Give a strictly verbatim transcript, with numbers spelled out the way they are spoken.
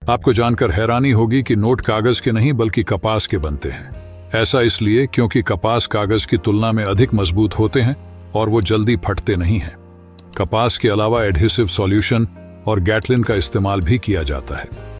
आपको जानकर हैरानी होगी कि नोट कागज के नहीं बल्कि कपास के बनते हैं। ऐसा इसलिए क्योंकि कपास कागज की तुलना में अधिक मजबूत होते हैं और वो जल्दी फटते नहीं हैं। कपास के अलावा एडहेसिव सॉल्यूशन और गैटलिन का इस्तेमाल भी किया जाता है।